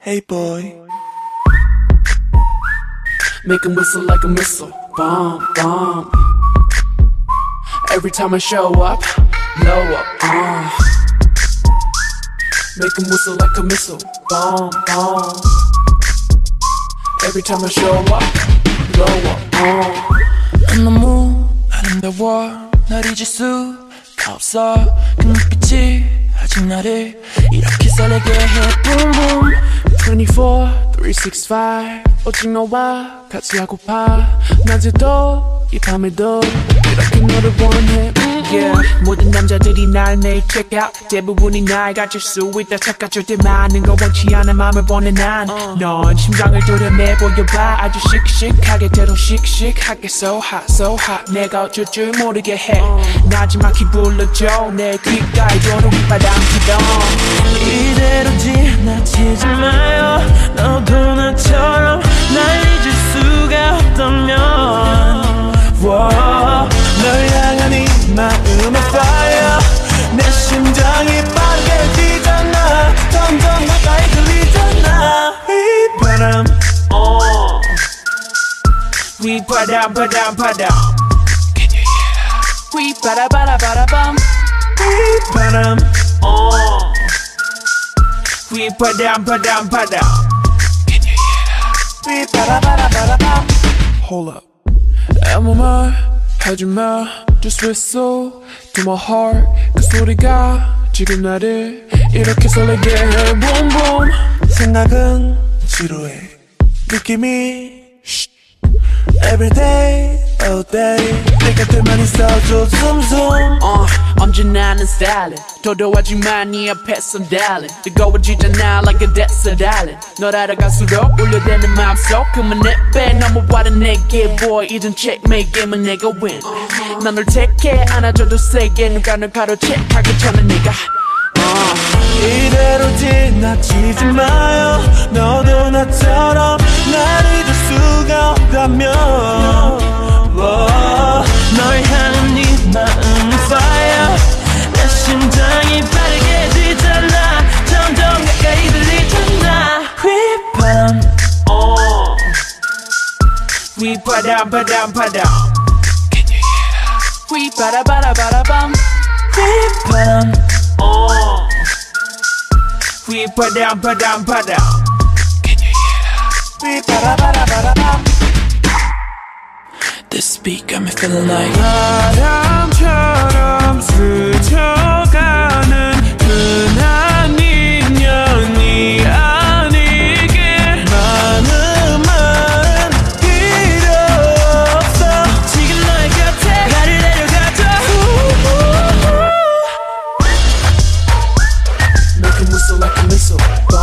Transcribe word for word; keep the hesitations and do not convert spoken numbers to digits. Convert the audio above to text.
Hey boy. Make him whistle like a missile. Bomb, bomb. Every time I show up, blow up. Uh. Make him whistle like a missile. Bomb, bomb. Every time I show up, blow up. Uh. 너무 아름다워 날 잊을 수가 없어 그 눈빛이 아직 나를 이렇게 설레게 해 Boom boom twenty-four, three sixty-five 오직 너와 같이 하고파 낮에도 이 밤에도 이렇게 너를 원해 yeah. 모든 남자들이 날 매일 check out 대부분이 날 가질 수 있다 착각할 때 많은 거 원치 않아 맘을 보내 난넌 uh. 심장을 도려내 보여봐 아주 씩씩하게 때론 씩씩하게 So hot, so hot 내가 어쩔 줄 모르게 해 uh. 나지막히 불러줘 내 귓가에 도는 휘바람 피던 이대로 지나치지 마요 너도 나처럼 날 잊을 수가 없다면 Whoa. 널 향한 이 마음의 fire 내 심장이 빠르게 뛰잖아 점점 가까이 들리잖아 휘바람 uh. 휘바람 바람 바람 Can you hear? 휘바라바라바라밤 휘바람 uh. 휘바람 바람 바람 Can you hear? 휘바라바라바라밤 Hold up 아무 말 하지마 Just whistle to my heart 그 소리가 지금 나를 이렇게 설레게 해 Boom boom 생각은 지루해 느낌이 Every day, all day 내 곁에만 있어줘 zoom zoom uh, 언제나 난 stylin' 도도하지만 네 앞에선 darling 뜨거워지잖아 like a desert island 널 알아갈수록 울려대는 마음속 그만 내빼 넘어와라 내게 boy 이젠 checkmate 게임은 내가 win 난 널 택해 안아줘도 세게 누가 널 가로채하기 전에 내가 uh. 이대로 지나치지 마요 너도 나처럼 날 잊을 수가 없다면 Whoa. 널 향한 네 마음은 fire 내 심장이 빠르게 뛰잖아 점점 가까이 들리잖아 휘바람 uh. 휘바람 바람 바람 Can you hear? 휘바라바라바라밤 휘바람 uh. 휘바람 바람 바람 Can you hear? 휘바라바라바라밤 This beat got me feeling like 바람처럼 스쳐가는 흔한 인연이 아니길 많은 말은 필요 없어 지금 너의 곁에 나를 내려가줘 Make him whistle like a missile